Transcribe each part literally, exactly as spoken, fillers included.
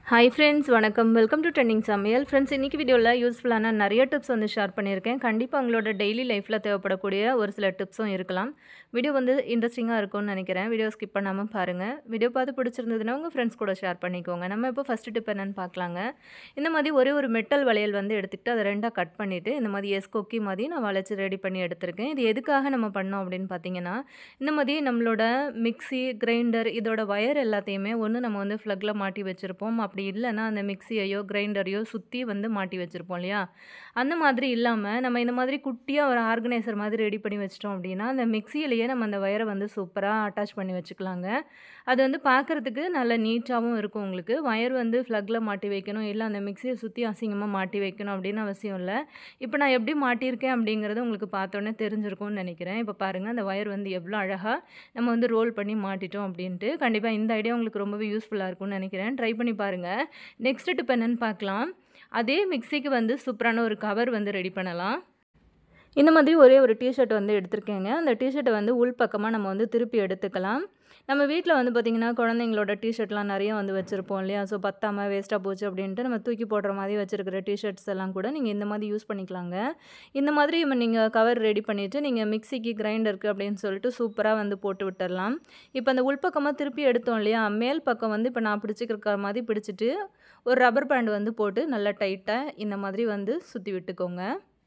Hi friends, வணக்கம். Welcome to trending Samayal. Friends, இன்னைக்கு வீடியோவில் யூஸ்ஃபுல்லான நிறைய டிப்ஸ் வந்து ஷேர் பண்ணியிருக்கேன். கண்டிப்பாக உங்களோட டெய்லி லைஃப்பில் தேவைப்படக்கூடிய ஒரு சில டிப்ஸும் இருக்கலாம். வீடியோ வந்து இன்ட்ரெஸ்டிங்காக இருக்கும்னு நினைக்கிறேன். வீடியோ ஸ்கிப் பண்ணாமல் பாருங்கள். வீடியோ பார்த்து பிடிச்சிருந்ததுன்னா உங்கள் ஃப்ரெண்ட்ஸ் கூட ஷேர் பண்ணிக்கோங்க. நம்ம இப்போ ஃபஸ்ட்டு டிப் என்னென்னு பார்க்கலாங்க. இந்த மாதிரி ஒரே ஒரு மெட்டல் வளையல் வந்து எடுத்துக்கிட்டு அதை ரெண்டாக கட் பண்ணிவிட்டு இந்த மாதிரி எஸ் கொக்கி மாதிரி நான் வளைச்சி ரெடி பண்ணி எடுத்திருக்கேன். இது எதுக்காக நம்ம பண்ணோம் அப்படின்னு பார்த்தீங்கன்னா, இந்த மாதிரி நம்மளோட மிக்சி, கிரைண்டர் இதோட வயர் எல்லாத்தையுமே ஒன்று நம்ம வந்து ஃப்ளக்கில் மாட்டி வச்சுருப்போம். அப்படி இல்லைன்னா அந்த மிக்சியையோ கிரைண்டரையோ சுற்றி வந்து மாட்டி வச்சுருப்போம் இல்லையா? அந்த மாதிரி இல்லாமல் நம்ம இந்த மாதிரி குட்டியாக ஒரு ஆர்கனைசர் மாதிரி ரெடி பண்ணி வச்சிட்டோம் அப்படின்னா, அந்த மிக்சியிலேயே நம்ம அந்த வயரை வந்து சூப்பராக அட்டாச் பண்ணி வச்சுக்கலாங்க. அது வந்து பார்க்குறதுக்கு நல்ல நீட்டாகவும் இருக்கும். உங்களுக்கு வயர் வந்து ஃப்ளக்கில் மாட்டி வைக்கணும், இல்லை அந்த மிக்சியை சுற்றி அசிங்கமாக மாட்டி வைக்கணும் அப்படின்னு அவசியம் இல்லை. இப்போ நான் எப்படி மாட்டியிருக்கேன் அப்படிங்கிறது உங்களுக்கு பார்த்தோன்னே தெரிஞ்சிருக்கும்னு நினைக்கிறேன். இப்போ பாருங்கள், அந்த வயர் வந்து எவ்வளோ அழகாக நம்ம வந்து ரோல் பண்ணி மாட்டிட்டோம் அப்படின்ட்டு. கண்டிப்பாக இந்த ஐடியா உங்களுக்கு ரொம்பவே யூஸ்ஃபுல்லாக இருக்கும்னு நினைக்கிறேன். ட்ரை பண்ணி பாருங்கள். நெக்ஸ்ட் டிப் என்னன்னு பார்க்கலாம். அதே மிக்சிக்கு வந்து சூப்பரான ஒரு கவர் வந்து ரெடி பண்ணலாம். இந்த மாதிரி ஒரே ஒரு டிஷர்ட் வந்து எடுத்திருக்கேங்க. அந்த டிஷர்ட்டை வந்து உள் பக்கமாக நம்ம வந்து திருப்பி எடுத்துக்கலாம். நம்ம வீட்டில் வந்து பார்த்திங்கன்னா குழந்தைங்களோட டிஷர்ட்லாம் நிறைய வந்து வச்சுருப்போம் இல்லையா? ஸோ பத்தாமல் வேஸ்ட்டாக போச்சு அப்படின்ட்டு நம்ம தூக்கி போடுற மாதிரி வச்சுருக்கிற டிஷர்ட்ஸ் எல்லாம் கூட நீங்கள் இந்த மாதிரி யூஸ் பண்ணிக்கலாங்க. இந்த மாதிரி நீங்கள் கவர் ரெடி பண்ணிவிட்டு நீங்கள் மிக்சிக்கு, கிரைண்டருக்கு அப்படின்னு சொல்லிட்டு சூப்பராக வந்து போட்டு விட்டுடலாம். இப்போ அந்த உள்பக்கமாக திருப்பி எடுத்தோம் இல்லையா? மேல் பக்கம் வந்து இப்போ நான் பிடிச்சிக்கிற மாதிரி பிடிச்சிட்டு ஒரு ரப்பர் பேண்ட் வந்து போட்டு நல்லா டைட்டாக இந்த மாதிரி வந்து சுற்றி விட்டுக்கோங்க.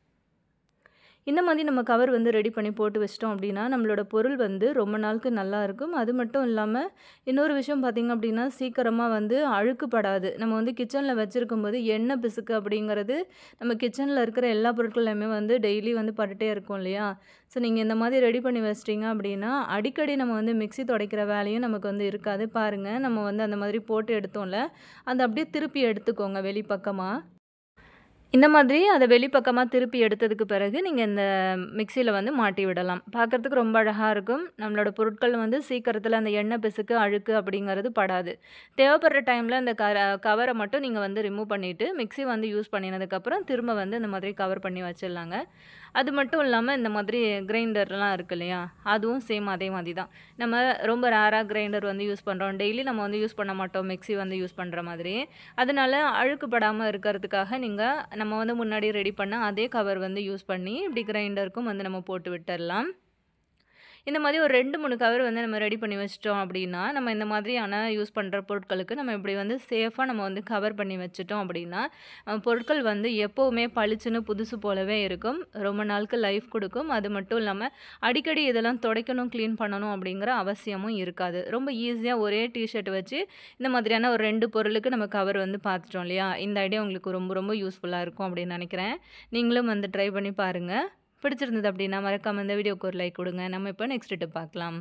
இந்த மாதிரி நம்ம கவர் வந்து ரெடி பண்ணி போட்டு வச்சிட்டோம் அப்படின்னா நம்மளோட பொருள் வந்து ரொம்ப நாளுக்கு நல்லா இருக்கும். அது மட்டும் இல்லாமல் இன்னொரு விஷயம் பார்த்திங்க அப்படின்னா, சீக்கிரமாக வந்து அழுக்குப்படாது. நம்ம வந்து கிச்சனில் வச்சுருக்கும்போது எண்ணெய் பிசுக்கு அப்படிங்கிறது நம்ம கிச்சனில் இருக்கிற எல்லா பொருட்களையுமே வந்து டெய்லி வந்து பட்டுட்டே இருக்கும் இல்லையா? ஸோ நீங்கள் இந்த மாதிரி ரெடி பண்ணி வச்சிட்டிங்க அப்படின்னா அடிக்கடி நம்ம வந்து மிக்ஸி துடைக்கிற வேலையும் நமக்கு வந்து இருக்காது. பாருங்கள், நம்ம வந்து அந்த மாதிரி போட்டு எடுத்தோம்ல, அதை அப்படியே திருப்பி எடுத்துக்கோங்க வெளிப்பக்கமாக. இந்த மாதிரி அதை வெளிப்பக்கமாக திருப்பி எடுத்ததுக்கு பிறகு நீங்கள் இந்த மிக்சியில் வந்து மாட்டி விடலாம். பார்க்குறதுக்கு ரொம்ப அழகாக இருக்கும். நம்மளோட பொருட்கள் வந்து சீக்கிரத்தில் அந்த எண்ணெய் பிசுக்கு, அழுக்கு அப்படிங்கிறது படாது. தேவைப்படுற டைமில் அந்த க கவரை மட்டும் நீங்கள் வந்து ரிமூவ் பண்ணிவிட்டு மிக்சி வந்து யூஸ் பண்ணினதுக்கப்புறம் திரும்ப வந்து இந்த மாதிரி கவர் பண்ணி வச்சிடலாங்க. அது மட்டும் இல்லாமல் இந்த மாதிரி கிரைண்டர்லாம் இருக்குது இல்லையா? அதுவும் சேம் அதே மாதிரி தான். நம்ம ரொம்ப ரேராக கிரைண்டர் வந்து யூஸ் பண்ணுறோம். டெய்லி நம்ம வந்து யூஸ் பண்ண மாட்டோம் மிக்சி வந்து யூஸ் பண்ணுற மாதிரி. அதனால் அழுக்குப்படாமல் இருக்கிறதுக்காக நீங்கள் நம்ம வந்து முன்னாடி ரெடி பண்ண அதே கவர் வந்து யூஸ் பண்ணி இப்படி கிரைண்டருக்கும் வந்து நம்ம போட்டு விட்டுடலாம். இந்த மாதிரி ஒரு ரெண்டு மூணு கவர் வந்து நம்ம ரெடி பண்ணி வச்சிட்டோம் அப்படின்னா, நம்ம இந்த மாதிரியான யூஸ் பண்ணுற பொருட்களுக்கு நம்ம இப்படி வந்து சேஃபாக நம்ம வந்து கவர் பண்ணி வச்சுட்டோம் அப்படின்னா, பொருட்கள் வந்து எப்போவுமே பளிச்சுன்னு புதுசு போலவே இருக்கும். ரொம்ப நாளுக்கு லைஃப் கொடுக்கும். அது மட்டும் இல்லாமல் அடிக்கடி இதெல்லாம் துடைக்கணும், க்ளீன் பண்ணணும் அப்படிங்கிற அவசியமும் இருக்காது. ரொம்ப ஈஸியாக ஒரே டிஷர்ட் வச்சு இந்த மாதிரியான ஒரு ரெண்டு பொருளுக்கு நம்ம கவர் வந்து பார்த்துட்டோம் இல்லையா? இந்த ஐடியா உங்களுக்கு ரொம்ப ரொம்ப யூஸ்ஃபுல்லாக இருக்கும் அப்படின்னு நினைக்கிறேன். நீங்களும் வந்து ட்ரை பண்ணி பாருங்கள். பிடிச்சிருந்தது அப்படின்னா மறக்காம இந்த வீடியோக்கு ஒரு லைக் கொடுங்க. நம்ம இப்போ நெக்ஸ்ட் டிப் பார்க்கலாம்.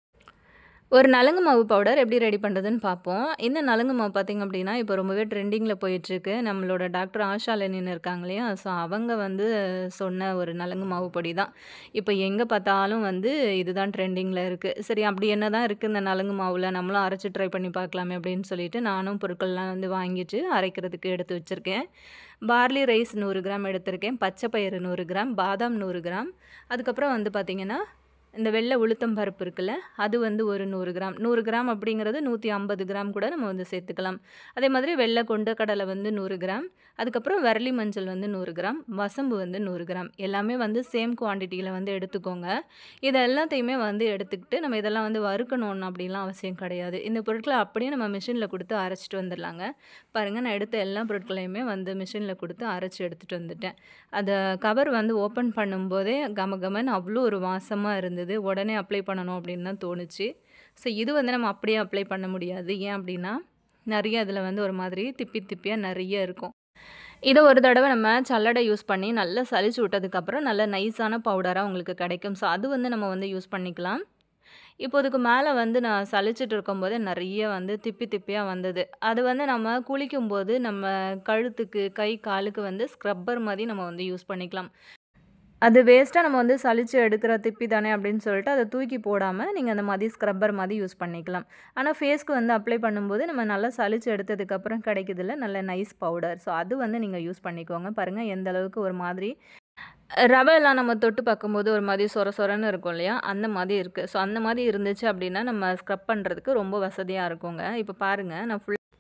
ஒரு நலங்கு மாவு பவுடர் எப்படி ரெடி பண்ணுறதுன்னு பார்ப்போம். இந்த நலங்கு மாவு பார்த்திங்க அப்படின்னா இப்போ ரொம்பவே ட்ரெண்டிங்கில் போயிட்டுருக்கு. நம்மளோட டாக்டர் ஆஷா லெனின் இருக்காங்க இல்லையா? ஸோ அவங்க வந்து சொன்ன ஒரு நலங்கு மாவு பொடி தான். இப்போ எங்கே பார்த்தாலும் வந்து இதுதான் ட்ரெண்டிங்கில் இருக்குது. சரி, அப்படி என்ன தான் இருக்குது இந்த நலங்கு மாவில், நம்மளும் அரைச்சி ட்ரை பண்ணி பார்க்கலாமே அப்படின்னு சொல்லிட்டு நானும் பொருட்கள்லாம் வந்து வாங்கிட்டு அரைக்கிறதுக்கு எடுத்து வச்சுருக்கேன். பார்லி ரைஸ் நூறு கிராம் எடுத்திருக்கேன். பச்சை பயிறு நூறு கிராம், பாதாம் நூறு கிராம், அதுக்கப்புறம் வந்து பார்த்திங்கன்னா இந்த வெள்ளை உளுத்தம் பருப்பு இருக்குல்ல, அது வந்து ஒரு நூறு கிராம். நூறு கிராம் அப்படிங்கிறது நூற்றி ஐம்பது கிராம் கூட நம்ம வந்து சேர்த்துக்கலாம். அதே மாதிரி வெள்ளை கொண்டக்கடலை வந்து நூறு கிராம், அதுக்கப்புறம் வரலி மஞ்சள் வந்து நூறு கிராம், வசம்பு வந்து நூறு கிராம். எல்லாமே வந்து சேம் குவான்டிட்டியில் வந்து எடுத்துக்கோங்க. இதை எல்லாத்தையுமே வந்து எடுத்துக்கிட்டு நம்ம இதெல்லாம் வந்து வறுக்கணும்னு அப்படின்லாம் அவசியம் கிடையாது. இந்த பொருட்களை அப்படியே நம்ம மிஷினில் கொடுத்து அரைச்சிட்டு வந்துடலாங்க. பாருங்கள், நான் எடுத்த எல்லா பொருட்களையுமே வந்து மிஷினில் கொடுத்து அரைச்சி எடுத்துகிட்டு வந்துட்டேன். அதை கவர் வந்து ஓப்பன் பண்ணும்போதே கம கமன்னு அவ்வளோ ஒரு வாசமாக இருந்தது. உடனே அப்ளை பண்ணணும் அப்படின்னு தான் தோணுச்சு. ஸோ இது வந்து நம்ம அப்படியே அப்ளை பண்ண முடியாது. ஏன் அப்படின்னா நிறைய அதில் வந்து ஒரு மாதிரி திப்பி திப்பியாக நிறைய இருக்கும். இதை ஒரு தடவை நம்ம சல்லடை யூஸ் பண்ணி நல்லா சலிச்சு விட்டதுக்கப்புறம் நல்ல நைஸான பவுடராக உங்களுக்கு கிடைக்கும். ஸோ அது வந்து நம்ம வந்து யூஸ் பண்ணிக்கலாம். இப்போ இதுக்கு மேலே வந்து நான் சலிச்சிட்டு இருக்கும்போது நிறைய வந்து திப்பி திப்பியாக வந்தது. அது வந்து நம்ம குளிக்கும்போது நம்ம கழுத்துக்கு, கை, காலுக்கு வந்து ஸ்க்ரப்பர் மாதிரி நம்ம வந்து யூஸ் பண்ணிக்கலாம். அது வேஸ்ட்டாக நம்ம வந்து சலிச்சு எடுக்கிற திப்பி தானே அப்படின்னு சொல்லிட்டு அதை தூக்கி போடாமல் நீங்கள் அந்த மாதிரி ஸ்க்ரப்பர் மாதிரி யூஸ் பண்ணிக்கலாம். ஆனால் ஃபேஸ்க்கு வந்து அப்ளை பண்ணும்போது நம்ம நல்லா சலிச்சு எடுத்ததுக்கப்புறம் கிடைக்குதுல்ல நல்ல நைஸ் பவுடர். ஸோ அது வந்து நீங்கள் யூஸ் பண்ணிக்கோங்க. பாருங்கள் எந்த அளவுக்கு ஒரு மாதிரி ரவையெல்லாம் நம்ம தொட்டு பார்க்கும்போது ஒரு மாதிரி சொர சொரன்னு இருக்கும் இல்லையா? அந்த மாதிரி இருக்குது. ஸோ அந்த மாதிரி இருந்துச்சு அப்படின்னா நம்ம ஸ்க்ரப் பண்ணுறதுக்கு ரொம்ப வசதியாக இருக்குங்க. இப்போ பாருங்கள், நான் ஃபுல்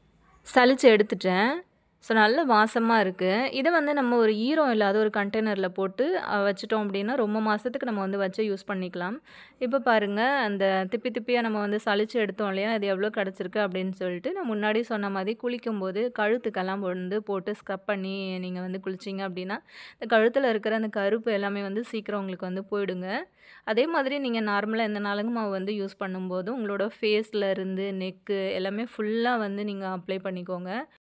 சலிச்சு எடுத்துட்டேன். ஸோ நல்ல வாசமா இருக்கு. இத வந்து நம்ம ஒரு ஈரம் இல்லாத ஒரு கண்டெய்னர்ல போட்டு அ வச்சுட்டோம் அப்டின்னா, ரொம்ப மாசத்துக்கு நம்ம வந்து வச்சு யூஸ் பண்ணிக்கலாம். இப்ப பாருங்க, அந்த திப்பி திப்பியா நம்ம வந்து சலிச்சு எடுத்தோம் இல்லையா? அது எவ்வளோ கிடச்சிருக்கு அப்டின்னு சொல்லிட்டு, நான் முன்னாடி சொன்ன மாரி குளிக்கும்போது கழுத்துக்கெல்லாம் வந்து போட்டு ஸ்க்ரப் பண்ணி நீங்க வந்து குளிச்சீங்க அப்டின்னா, இந்த கழுத்துல இருக்கிற அந்த கருப்பு எல்லாமே வந்து சீக்கிரம் உங்களுக்கு வந்து போயிடுங்க. அதே மாதிரி நீங்க நார்மலா எந்த நலங்கு மாவு வந்து யூஸ் பண்ணும்போது, உங்களோட ஃபேஸ்ல இருந்து நெக்கு எல்லாமே ஃபுல்லா வந்து நீங்க அப்ளை பண்ணிக்கோங்க.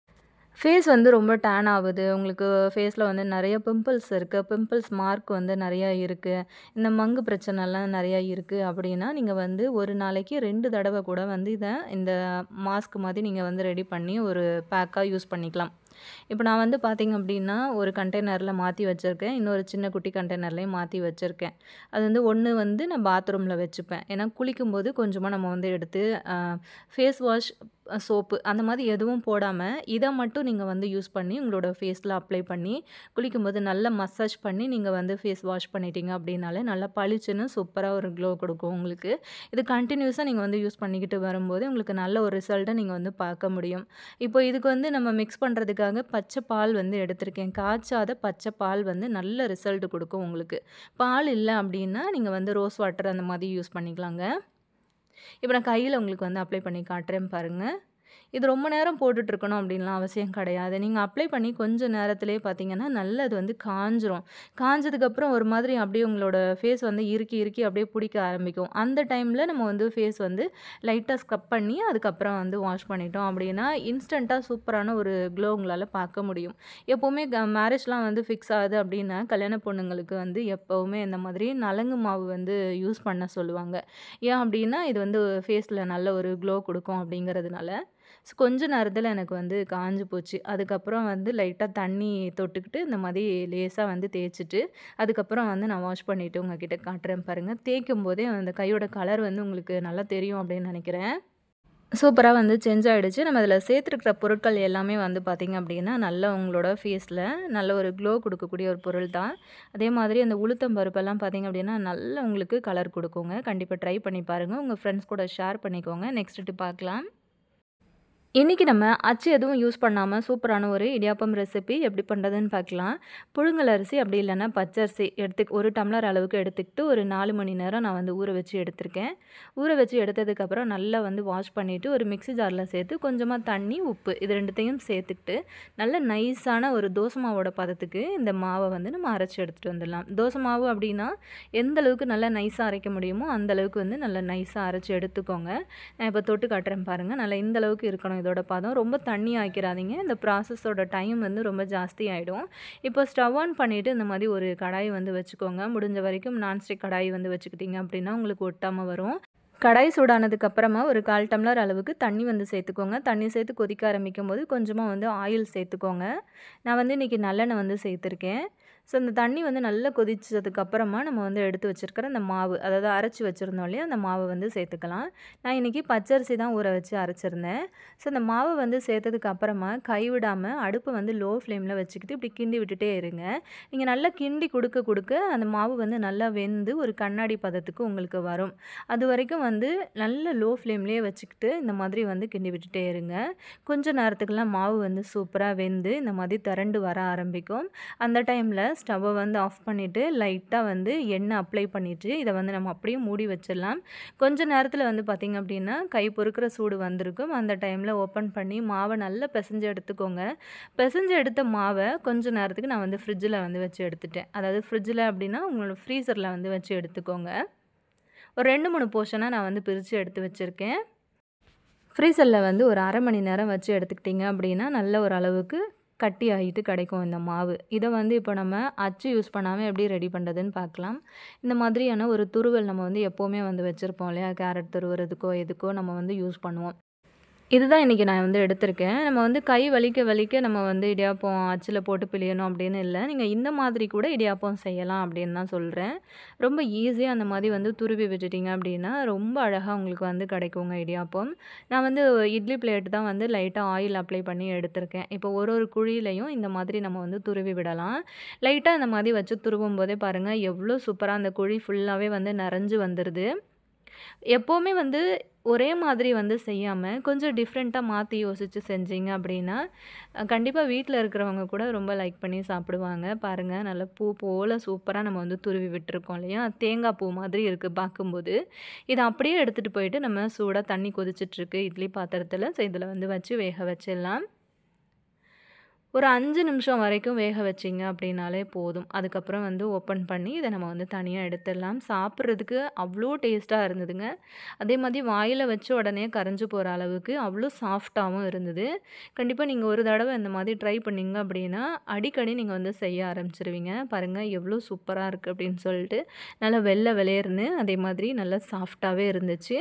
ஃபேஸ் வந்து ரொம்ப டேன் ஆகுது. உங்களுக்கு ஃபேஸ்ல வந்து நெறைய பிம்பிள்ஸ் இருக்கு. பிம்பிள்ஸ் மார்க் வந்து நெறையா இருக்கு. இந்த மங்கு பிரச்சனைலாம் நெறையா இருக்கு அப்டின்னா, நீங்க வந்து ஒரு நாளைக்கு ரெண்டு தடவ கூட வந்து இத இந்த மாஸ்க் மாதிரி நீங்க வந்து ரெடி பண்ணி ஒரு பேக்கா யூஸ் பண்ணிக்கலாம். இப்ப நான் வந்து பார்த்தீங்க அப்டின்னா, ஒரு கண்டெய்னர்ல மாத்தி வச்சிருக்கேன். இன்னொரு சின்ன குட்டி கண்டெய்னர்லயும் மாத்தி வச்சிருக்கேன். அது வந்து ஒண்ணு வந்து நான் பாத்ரூம்ல வச்சுப்பேன். ஏன்னா குளிக்கும்போது கொஞ்சமா நம்ம வந்து எடுத்து அ ஃபேஸ் வாஷ், சோப்பு அந்த மாரி எதுவும் போடாம, இத மட்டும் நீங்க வந்து யூஸ் பண்ணி உங்களோட ஃபேஸ்ல அப்ளை பண்ணி, குளிக்கும்போது நல்லா மசாஜ் பண்ணி நீங்க வந்து ஃபேஸ் வாஷ் பண்ணிட்டீங்க அப்டின்னாலே, நல்லா பளிச்சுன்னு சூப்பரா ஒரு க்ளோ குடுக்கும் உங்களுக்கு. இது கன்டினியூஸா நீங்க வந்து யூஸ் பண்ணிக்கிட்டு வரும்போது, உங்களுக்கு நல்ல ஒரு ரிசல்ட்ட நீங்க வந்து பார்க்க முடியும். இப்போ இதுக்கு வந்து நம்ம மிக்ஸ் பண்றதுக்காக பச்சை பால் வந்து எடுத்திருக்கேன். காய்ச்சாத பச்சை பால் வந்து நல்ல ரிசல்ட் குடுக்கும் உங்களுக்கு. பால் இல்ல அப்டின்னா, நீங்க வந்து ரோஸ் வாட்டர் அந்த மாரி யூஸ் பண்ணிக்கலாங்க. இப்ப நான் கையில உங்களுக்கு வந்து அப்ளை பண்ணி காட்டுறேன் பாருங்க. இது ரொம்ப நேரம் போட்டுட்டு இருக்கணும் அப்டின்லாம் அவசியம் கிடையாது. நீங்க அப்ளை பண்ணி கொஞ்ச நேரத்திலேயே பார்த்தீங்கன்னா, நல்லா அது வந்து காஞ்சிரும். காஞ்சதுக்கப்புறம் ஒரு மாதிரி அப்டியே உங்களோட ஃபேஸ் வந்து இறுக்கி, இறுக்கி அப்டியே புடிக்க ஆரம்பிக்கும். அந்த டைம்ல நம்ம வந்து ஃபேஸ் வந்து லைட்டா ஸ்க்ரப் பண்ணி, அதுக்கப்புறம் வந்து வாஷ் பண்ணிட்டோம் அப்டின்னா, இன்ஸ்டன்ட்டா சூப்பரான ஒரு க்ளோ உங்களால பார்க்க முடியும். எப்பவுமே க மேரேஜ்லாம் வந்து ஃபிக்ஸ் ஆகுது அப்டின்னா, கல்யாண பொண்ணுங்களுக்கு வந்து எப்பவுமே இந்த மாதிரி நலங்கு மாவு வந்து யூஸ் பண்ண சொல்லுவாங்க. ஏன் அப்டின்னா, இது வந்து ஃபேஸ்ல நல்ல ஒரு க்ளோ குடுக்கும் அப்டிங்கிறதுனால. ஸோ கொஞ்ச நேரத்தில எனக்கு வந்து காஞ்சு போச்சு. அதுக்கப்புறம் வந்து லைட்டா தண்ணி தொட்டுக்கிட்டு, இந்த மாரி லேசா வந்து தேய்ச்சுட்டு, அதுக்கப்புறம் வந்து நான் வாஷ் பண்ணிட்டு உங்ககிட்ட காட்டுறேன் பாருங்க. தேய்க்கும்போதே அந்த கையோட கலர் வந்து உங்களுக்கு நல்லா தெரியும் அப்டின்னு நெனைக்கிறேன். சூப்பரா வந்து சேஞ்ச் ஆயிடுச்சு. நம்ம இதில சேர்த்துருக்கிற பொருட்கள் எல்லாமே வந்து பார்த்தீங்க அப்டின்னா, நல்லா உங்களோட ஃபேஸ்ல நல்ல ஒரு க்ளோ குடுக்கக்கூடிய ஒரு பொருள் தான். அதே மாதிரி அந்த உளுத்தம் பருப்பெல்லாம் பார்த்தீங்க அப்டின்னா, நல்லா உங்களுக்கு கலர் குடுக்குங்க. கண்டிப்பா ட்ரை பண்ணி பாருங்க. உங்க ஃப்ரெண்ட்ஸ் கூட ஷேர் பண்ணிக்கோங்க. நெக்ஸ்ட் டிப் பார்க்கலாம். இன்னைக்கு நம்ம அச்சு எதுவும் யூஸ் பண்ணாம சூப்பரான ஒரு இடியாப்பம் ரெசிபி எப்படி பண்ணுறதுன்னு பார்க்கலாம். புழுங்கல் அரிசி அப்படி இல்லைன்னா பச்சரிசி எடுத்து ஒரு டம்ளர் அளவுக்கு எடுத்துக்கிட்டு ஒரு நாலு மணி நேரம் நான் வந்து ஊற வச்சு எடுத்திருக்கேன். ஊற வச்சு எடுத்ததுக்கப்புறம் நல்லா வந்து வாஷ் பண்ணிவிட்டு ஒரு மிக்ஸி ஜாரில் சேர்த்து கொஞ்சமாக தண்ணி, உப்பு இது ரெண்டுத்தையும் சேர்த்துக்கிட்டு நல்ல நைஸான ஒரு தோசை மாவோட பதத்துக்கு இந்த மாவை வந்து நம்ம அரைச்சி எடுத்துகிட்டு வந்துடலாம். தோசை மாவு அப்படின்னா எந்த அளவுக்கு நல்லா நைஸாக அரைக்க முடியுமோ அந்த அளவுக்கு வந்து நல்லா நைஸாக அரைச்சி எடுத்துக்கோங்க. நான் இப்போ தொட்டு காட்டுறேன் பாருங்கள். நல்லா இந்த அளவுக்கு இருக்கணும் இதோட பதம். ரொம்ப தண்ணி ஆக்கிராதீங்க. இந்த ப்ராசஸோட டைம் வந்து ரொம்ப ஜாஸ்தி ஆகிடும். இப்போ ஸ்டவ் ஆன் பண்ணிவிட்டு இந்த மாதிரி ஒரு கடாய் வந்து வச்சுக்கோங்க. முடிஞ்ச வரைக்கும் நான்ஸ்டிக் கடாய் வந்து வச்சுக்கிட்டிங்க அப்படின்னா உங்களுக்கு ஒட்டாமல் வரும். கடாய் சூடானதுக்கு அப்புறமா ஒரு கால் டம்ளர் அளவுக்கு தண்ணி வந்து சேர்த்துக்கோங்க. தண்ணி சேர்த்து கொதிக்க ஆரம்பிக்கும் போது கொஞ்சமாக வந்து ஆயில் சேர்த்துக்கோங்க. நான் வந்து இன்றைக்கி நல்லெண்ணெய் வந்து சேர்த்துருக்கேன். ஸோ இந்த தண்ணி வந்து நல்லா கொதிச்சதுக்கப்புறமா நம்ம வந்து எடுத்து வச்சுருக்கிற அந்த மாவு, அதாவது அரைச்சி வச்சுருந்தோம் இல்லையா, அந்த மாவை வந்து சேர்த்துக்கலாம். நான் இன்றைக்கி பச்சரிசி தான் ஊற வச்சு அரைச்சிருந்தேன். ஸோ இந்த மாவை வந்து சேர்த்ததுக்கு அப்புறமா கைவிடாமல் அடுப்பை வந்து லோ ஃப்ளேமில் வச்சுக்கிட்டு இப்படி கிண்டி விட்டுட்டே இருங்க. நீங்கள் நல்லா கிண்டி கொடுக்க கொடுக்க அந்த மாவு வந்து நல்லா வெந்து ஒரு கண்ணாடி பதத்துக்கு உங்களுக்கு வரும். அது வரைக்கும் வந்து நல்ல லோ ஃப்ளேம்லேயே வச்சுக்கிட்டு இந்த மாதிரி வந்து கிண்டி விட்டுட்டே இருங்க. கொஞ்ச நேரத்துக்குலாம் மாவு வந்து சூப்பராக வெந்து இந்த மாதிரி திரண்டு வர ஆரம்பிக்கும். அந்த டைமில் ஸ்டவ்வை வந்து ஆஃப் பண்ணிவிட்டு லைட்டாக வந்து எண்ணெய் அப்ளை பண்ணிவிட்டு இதை வந்து நம்ம அப்படியே மூடி வச்சிடலாம். கொஞ்ச நேரத்தில் வந்து பார்த்திங்க அப்படின்னா கை பொறுக்கிற சூடு வந்திருக்கும். அந்த டைமில் ஓப்பன் பண்ணி மாவை நல்லா பிசைஞ்சு எடுத்துக்கோங்க. பிசைஞ்சு எடுத்த மாவை கொஞ்ச நேரத்துக்கு நான் வந்து ஃப்ரிட்ஜில் வந்து வச்சு எடுத்துட்டேன். அதாவது ஃப்ரிட்ஜில் அப்படின்னா உங்களோட ஃப்ரீசரில் வந்து வச்சு எடுத்துக்கோங்க. ஒரு ரெண்டு மூணு போர்ஷனாக நான் வந்து பிரித்து எடுத்து வச்சுருக்கேன். ஃப்ரீசரில் வந்து ஒரு அரை மணி நேரம் வச்சு எடுத்துக்கிட்டிங்க அப்படின்னா நல்ல ஒரு அளவுக்கு கட்டி ஆகிட்டு கிடைக்கும் இந்த மாவு. இதை வந்து இப்போ நம்ம அச்சு யூஸ் பண்ணாமல் எப்படி ரெடி பண்ணுறதுன்னு பார்க்கலாம். இந்த மாதிரியான ஒரு துருவல் நம்ம வந்து எப்போவுமே வந்து வச்சுருப்போம் இல்லையா, கேரட் துருவுறதுக்கோ எதுக்கோ நம்ம வந்து யூஸ் பண்ணுவோம். இதுதான் இன்றைக்கி நான் வந்து எடுத்திருக்கேன். நம்ம வந்து கை வலிக்க வலிக்க நம்ம வந்து இடியாப்பம் அச்சில் போட்டு பிழியணும் அப்படின்னு இல்லை. நீங்கள் இந்த மாதிரி கூட இடியாப்பம் செய்யலாம் அப்படின்னு தான் சொல்கிறேன். ரொம்ப ஈஸியாக அந்த மாதிரி வந்து துருவி விட்டுட்டிங்க அப்படின்னா ரொம்ப அழகாக உங்களுக்கு வந்து கிடைக்குங்க இடியாப்பம். நான் வந்து இட்லி பிளேட் தான் வந்து லைட்டாக ஆயில் அப்ளை பண்ணி எடுத்திருக்கேன். இப்போ ஒரு ஒரு குழியிலையும் இந்த மாதிரி நம்ம வந்து துருவி விடலாம். லைட்டாக இந்த மாதிரி வச்சு துருவும் போதே பாருங்கள் எவ்வளோ சூப்பராக அந்த குழி ஃபுல்லாகவே வந்து நிறைஞ்சு வந்துடுது. எப்போவுமே வந்து ஒரே மாதிரி வந்து செய்யாம, கொஞ்சம் டிஃப்ரெண்ட்டா மாத்தி யோசிச்சு செஞ்சீங்க அப்படின்னா, அ கண்டிப்பா வீட்ல இருக்கிறவங்க கூட ரொம்ப லைக் பண்ணி சாப்பிடுவாங்க. பாருங்க, நல்ல பூ போல சூப்பரா நம்ம வந்து துருவி விட்டுருக்கோம் இல்லையா? தேங்காய் பூ மாதிரி இருக்கு பார்க்கும்போது. இத அப்படியே எடுத்துட்டு போயிட்டு நம்ம சூடா தண்ணி கொதிச்சிட்ருக்கு இட்லி பாத்திரத்தில. ஸோ இதில வந்து வச்சு வேக வச்சிடலாம். ஒரு ஐந்து நிமிஷம் வரைக்கும் வேக வச்சிங்க அப்படின்னாலே போதும். அதுக்கப்புறம் வந்து ஓப்பன் பண்ணி இத நம்ம வந்து தனியா எடுத்துடலாம். சாப்பிட்றதுக்கு அவ்ளோ டேஸ்ட்டா இருந்ததுங்க. அதே மாதிரி வாயில வச்ச உடனே கரைஞ்சு போற அளவுக்கு அவ்ளோ சாஃப்ட்டாவும் இருந்தது. கண்டிப்பா நீங்க ஒரு தடவ இந்த மாதிரி ட்ரை பண்ணீங்க அப்படின்னா, அடிக்கடி நீங்க வந்து செய்ய ஆரம்பிச்சுருவீங்க. பாருங்க எவ்ளோ சூப்பரா இருக்கு அப்படின்னு சொல்லிட்டு. நல்லா வெள்ள வெளேர்ன்னு அதே மாதிரி நல்லா சாஃப்ட்டாவே இருந்துச்சு.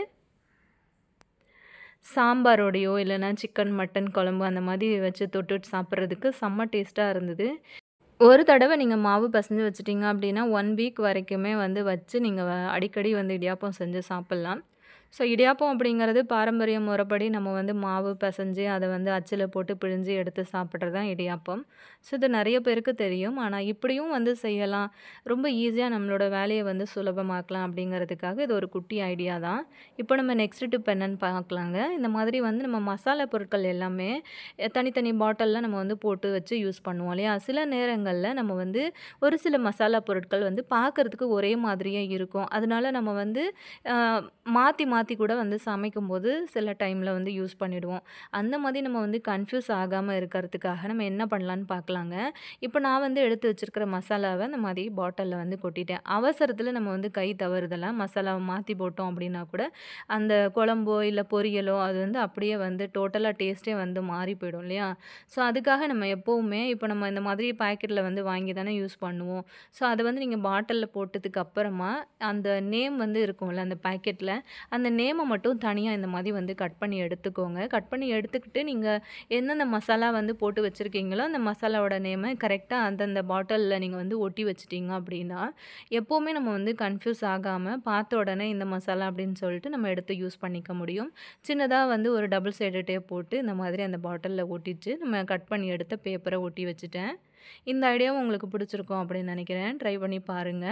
சாம்பாரோடையோ இல்லைன்னா சிக்கன், மட்டன் குழம்பு அந்த மாதிரி வச்சு தொட்டுட்டு சாப்பிட்றதுக்கு செம்ம டேஸ்ட்டா இருந்தது. ஒரு தடவ நீங்க மாவு பெசஞ்சு வச்சுட்டீங்க அப்படின்னா, ஒரு வீக் வரைக்குமே வந்து வச்சு நீங்க வ அடிக்கடி வந்து இடியாப்பம் செஞ்சு சாப்பிட்லாம். ஸோ இடியாப்பம் அப்படிங்கிறது பாரம்பரிய முறைப்படி நம்ம வந்து மாவு பெசஞ்சு அத வந்து அச்சுல போட்டு பிழிஞ்சு எடுத்து சாப்பிட்றது தான் இடியாப்பம். ஸோ இது நெறைய பேருக்கு தெரியும். ஆனா இப்படியும் வந்து செய்யலாம். ரொம்ப ஈஸியா நம்மளோட வேலைய வந்து சுலபமாக்கலாம் அப்படிங்கிறதுக்காக இது ஒரு குட்டி ஐடியா தான். இப்போ நம்ம நெக்ஸ்ட் டிப் என்னன்னு பார்க்கலாங்க. இந்த மாதிரி வந்து நம்ம மசாலா பொருட்கள் எல்லாமே அ தனித்தனி பாட்டில்ல நம்ம வந்து போட்டு வச்சு யூஸ் பண்ணுவோம் இல்லையா? சில நேரங்கள்ல நம்ம வந்து ஒரு சில மசாலா பொருட்கள் வந்து பார்க்கறதுக்கு ஒரே மாதிரியே இருக்கும். அதனால நம்ம வந்து அ மாத்தி மாத்தி கூட வந்து சமைக்கும்போது சில டைம்ல வந்து யூஸ் பண்ணிடுவோம். அந்த மாதிரி நம்ம வந்து கன்ஃப்யூஸ் ஆகாம இருக்கிறதுக்காக நம்ம என்ன பண்ணலான்னு பார்க்கலாங்க. இப்போ நான் வந்து எடுத்து வச்சிருக்கிற மசாலாவ இந்த மாதிரி பாட்டில்ல வந்து கொட்டிட்டேன். அவசரத்தில நம்ம வந்து கை தவறுதலா மசாலாவ மாத்தி போட்டோம் அப்படின்னா கூட, அந்த குழம்போ இல்ல பொரியலோ அது வந்து அப்படியே வந்து டோட்டலா டேஸ்ட்டே வந்து மாறி போயிடும் இல்லையா? ஸோ அதுக்காக நம்ம எப்பவுமே இப்போ நம்ம இந்த மாதிரி பாக்கெட்ல வந்து வாங்கி தானே யூஸ் பண்ணுவோம். ஸோ அத வந்து நீங்க பாட்டில்ல போட்டதுக்கு அப்புறமா அந்த நேம் வந்து இருக்கும்ல அந்த பாக்கெட்ல, அந்த நேம மட்டும் தனியா இந்த மாதிரி வந்து கட் பண்ணி எடுத்துக்கோங்க. கட் பண்ணி எடுத்துக்கிட்டு நீங்க எந்தெந்த மசாலா வந்து போட்டு வச்சிருக்கீங்களோ, அந்த மசாலாவோட நேம கரெக்ட்டா அந்தந்த பாட்டில்ல நீங்க வந்து ஒட்டி வச்சுட்டீங்க அப்படின்னா, எப்பவுமே நம்ம வந்து கன்ஃப்யூஸ் ஆகாம பார்த்த உடனே இந்த மசாலா அப்படின்னு சொல்லிட்டு நம்ம எடுத்து யூஸ் பண்ணிக்க முடியும். சின்னதா வந்து ஒரு டபுள் சைடு டேப் போட்டு இந்த மாதிரி அந்த பாட்டில்ல ஒட்டிட்டு, நம்ம கட் பண்ணி எடுத்த பேப்பர ஒட்டி வச்சுட்டேன். இந்த ஐடியாவும் உங்களுக்கு பிடிச்சிருக்கும் அப்படின்னு நினைக்கிறேன். ட்ரை பண்ணி பாருங்க.